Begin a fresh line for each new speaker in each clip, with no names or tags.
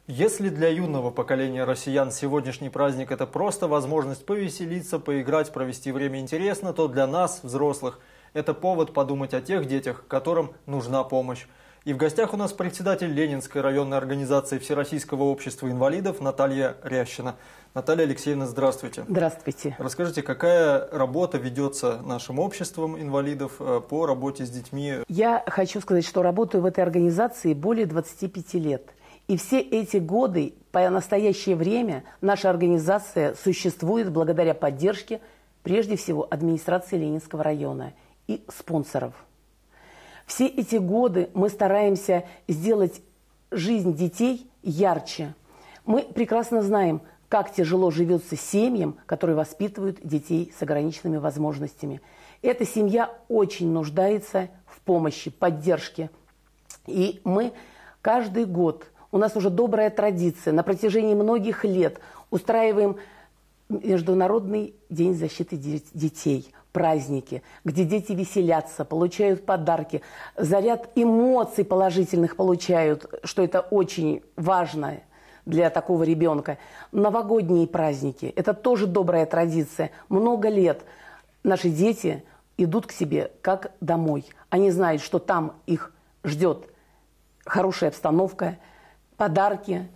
Если для юного поколения россиян сегодняшний праздник – это просто возможность повеселиться, поиграть, провести время интересно, то для нас, взрослых, это повод подумать о тех детях, которым нужна помощь. И в гостях у нас председатель Ленинской районной организации Всероссийского общества инвалидов Наталья Рящина. Наталья Алексеевна, здравствуйте.
Здравствуйте.
Расскажите, какая работа ведется нашим обществом инвалидов по работе с детьми?
Я хочу сказать, что работаю в этой организации более 25 лет. И все эти годы, по настоящее время, наша организация существует благодаря поддержке, прежде всего, администрации Ленинского района и спонсоров. Все эти годы мы стараемся сделать жизнь детей ярче. Мы прекрасно знаем, как тяжело живется семьям, которые воспитывают детей с ограниченными возможностями. Эта семья очень нуждается в помощи, поддержке. И мы каждый год, у нас уже добрая традиция, на протяжении многих лет устраиваем Международный день защиты детей, праздники, где дети веселятся, получают подарки, заряд эмоций положительных получают, что это очень важно для такого ребенка. Новогодние праздники – это тоже добрая традиция. Много лет наши дети идут к себе как домой. Они знают, что там их ждет хорошая обстановка, подарки.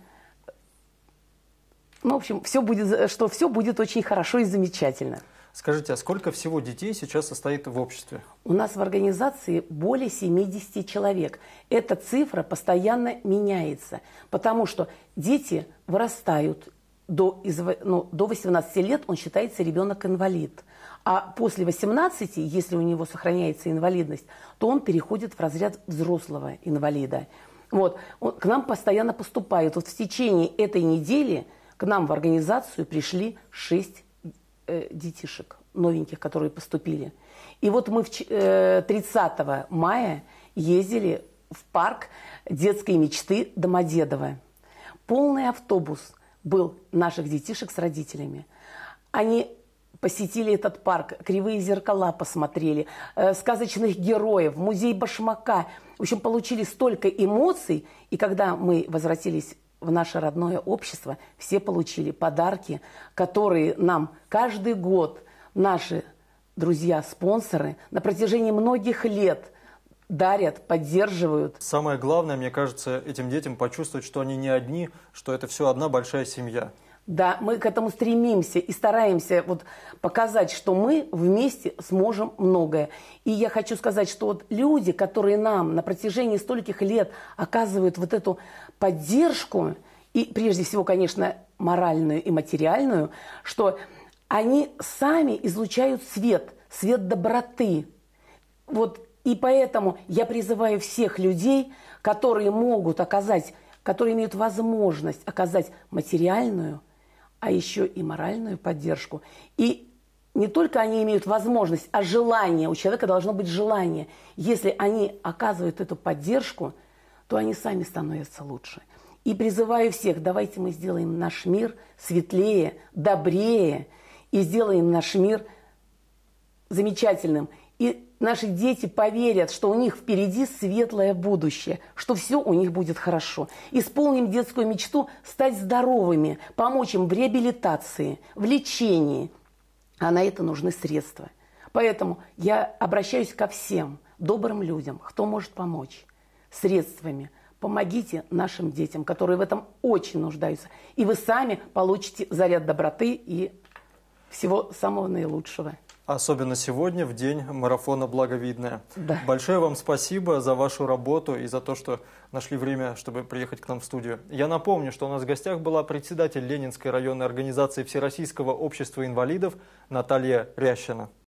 Ну, в общем, все будет очень хорошо и замечательно.
Скажите, а сколько всего детей сейчас состоит в обществе?
У нас в организации более 70 человек. Эта цифра постоянно меняется, потому что дети вырастают. До 18 лет он считается ребенок-инвалид. А после 18, если у него сохраняется инвалидность, то он переходит в разряд взрослого инвалида. Вот. К нам постоянно поступают. Вот в течение этой недели к нам в организацию пришли 6 детишек новеньких, которые поступили. И вот мы 30 мая ездили в парк детской мечты Домодедово. Полный автобус был наших детишек с родителями. Они посетили этот парк, кривые зеркала посмотрели, сказочных героев, музей Башмака. В общем, получили столько эмоций. И когда мы возвратились в наше родное общество, все получили подарки, которые нам каждый год наши друзья-спонсоры на протяжении многих лет дарят, поддерживают.
Самое главное, мне кажется, этим детям почувствовать, что они не одни, что это все одна большая семья.
Да, мы к этому стремимся и стараемся показать, что мы вместе сможем многое. И я хочу сказать, что люди, которые нам на протяжении стольких лет оказывают эту поддержку, и прежде всего, конечно, моральную и материальную, что они сами излучают свет доброты. И поэтому я призываю всех людей, которые могут оказать, которые имеют возможность оказать материальную, а еще и моральную поддержку. И не только они имеют возможность, а желание. У человека должно быть желание. Если они оказывают эту поддержку, то они сами становятся лучше. И призываю всех, давайте мы сделаем наш мир светлее, добрее, и сделаем наш мир замечательным. И наши дети поверят, что у них впереди светлое будущее, что все у них будет хорошо. Исполним детскую мечту стать здоровыми, помочь им в реабилитации, в лечении. А на это нужны средства. Поэтому я обращаюсь ко всем добрым людям, кто может помочь средствами. Помогите нашим детям, которые в этом очень нуждаются. И вы сами получите заряд доброты и всего самого наилучшего.
Особенно сегодня, в день марафона «Благовидное».
Да.
Большое вам спасибо за вашу работу и за то, что нашли время, чтобы приехать к нам в студию. Я напомню, что у нас в гостях была председатель Ленинской районной организации Всероссийского общества инвалидов Наталья Рящина.